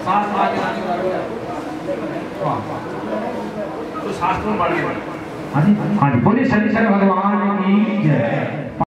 साथ आगे तो शास्त्रों बढ़ गए। हाँ जी बोलिए सर।